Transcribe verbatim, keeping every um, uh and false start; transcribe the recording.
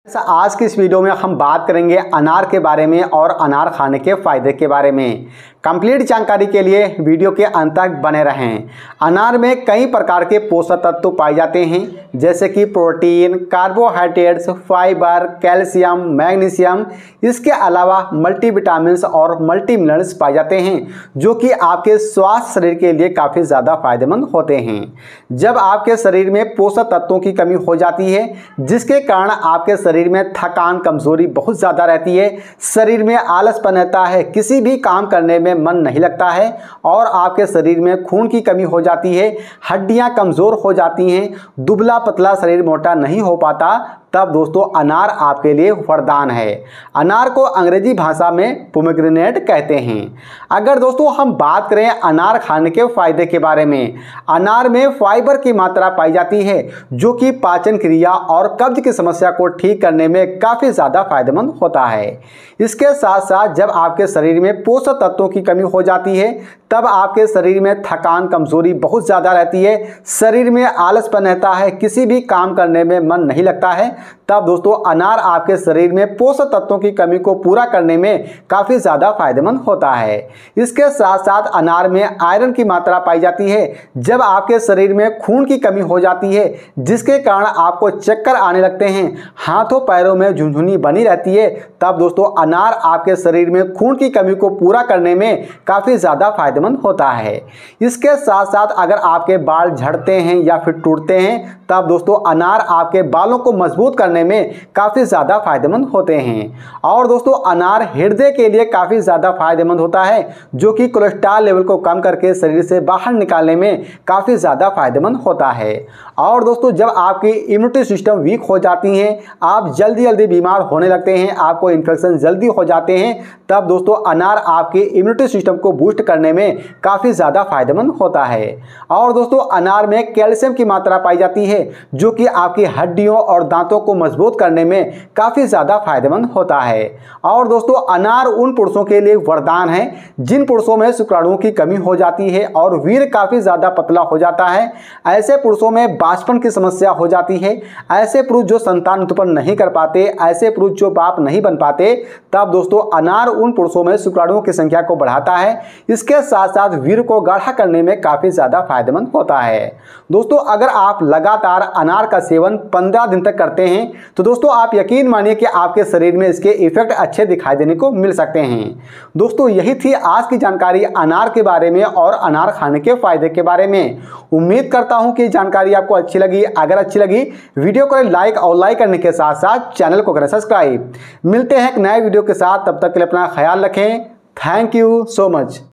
आज की इस वीडियो में हम बात करेंगे अनार के बारे में और अनार खाने के फायदे के बारे में। कंप्लीट जानकारी के लिए वीडियो के अंत तक बने रहें। अनार में कई प्रकार के पोषक तत्व पाए जाते हैं, जैसे कि protein, carbohydrates, fibre, calcium, magnesium. इसके अलावा मल्टीविटामिन्स और मल्टी मिनरल्स पाए जाते हैं, जो कि आपके स्वास्थ्य शरीर के लिए काफ़ी ज़्यादा फायदेमंद होते हैं। जब आपके शरीर में पोषक तत्वों की कमी हो जाती है, जिसके कारण आपके शरीर में थकान, कमजोरी बहुत ज़्यादा रहती है, शरीर में आलसपन रहता है, किसी भी काम करने में मन नहीं लगता है और आपके शरीर में खून की कमी हो जाती है, हड्डियां कमज़ोर हो जाती हैं, दुबला पतला शरीर मोटा नहीं हो पाता, तब दोस्तों अनार आपके लिए वरदान है। अनार को अंग्रेजी भाषा में पोमेग्रेनेट कहते हैं। अगर दोस्तों हम बात करें अनार खाने के फायदे के बारे में, अनार में फाइबर की मात्रा पाई जाती है, जो कि पाचन क्रिया और कब्ज की समस्या को ठीक करने में काफ़ी ज़्यादा फायदेमंद होता है। इसके साथ साथ जब आपके शरीर में पोषक तत्वों की कमी हो जाती है, तब आपके शरीर में थकान, कमजोरी बहुत ज़्यादा रहती है, शरीर में आलसपन रहता है, किसी भी काम करने में मन नहीं लगता है, तब दोस्तों अनार आपके शरीर में पोषक तत्वों की कमी को पूरा करने में काफ़ी ज़्यादा फायदेमंद होता है। इसके साथ साथ अनार में आयरन की मात्रा पाई जाती है। जब आपके शरीर में खून की कमी हो जाती है, जिसके कारण आपको चक्कर आने लगते हैं, हाथों पैरों में झुनझुनी बनी रहती है, तब दोस्तों अनार आपके शरीर में खून की कमी को पूरा करने में काफ़ी ज़्यादा फायदेमंद होता है। इसके साथ साथ अगर आपके बाल झड़ते हैं या फिर टूटते हैं, तब दोस्तों अनार आपके बालों को मजबूत करने में काफ़ी ज़्यादा फायदेमंद होते हैं। और दोस्तों अनार हृदय के लिए काफ़ी ज़्यादा फायदेमंद होता है, जो कि कोलेस्ट्रॉल लेवल को कम करके शरीर से बाहर निकालने में काफ़ी ज़्यादा फायदेमंद होता है। और दोस्तों जब आपकी इम्यूनिटी सिस्टम वीक हो जाती है, आप जल्दी जल्दी बीमार होने लगते हैं, आपको इन्फेक्शन जल्दी हो जाते हैं, तब दोस्तों अनार आपकी इम्यूनिटी सिस्टम को बूस्ट करने में काफ़ी ज़्यादा फायदेमंद होता है। और दोस्तों अनार में कैल्शियम की मात्रा पाई जाती है, जो कि आपकी हड्डियों और दांतों को मजबूत करने में काफ़ी ज़्यादा फायदेमंद होता है। और दोस्तों अनार उन पुरुषों के लिए वरदान है जिन पुरुषों में शुक्राणुओं की कमी हो जाती है और वीर्य काफ़ी ज़्यादा पतला हो जाता है। ऐसे पुरुषों में बांझपन की समस्या हो जाती है, ऐसे पुरुष जो संतान उत्पन्न नहीं कर पाते, ऐसे पुरुष जो बाप नहीं बन पाते, तब दोस्तों अनार उन पुरुषों में शुक्राणुओं की संख्या को बढ़ाता है। इसके साथ साथ वीर्य को गाढ़ा करने में काफ़ी ज़्यादा फायदेमंद होता है। दोस्तों अगर आप लगातार अनार का सेवन पंद्रह दिन तक करते हैं, तो दोस्तों आप यकीन मानिए कि आपके शरीर में इसके इफेक्ट अच्छे दिखाई देने को मिल सकते हैं। दोस्तों यही थी आज की जानकारी अनार के बारे में और अनार खाने के फायदे के बारे में। उम्मीद करता हूं कि जानकारी आपको अच्छी लगी। अगर अच्छी लगी वीडियो को लाइक और लाइक करने के साथ साथ चैनल को करें सब्सक्राइब। मिलते हैं एक नए वीडियो के साथ, तब तक के लिए अपना ख्याल रखें। Thank you so much.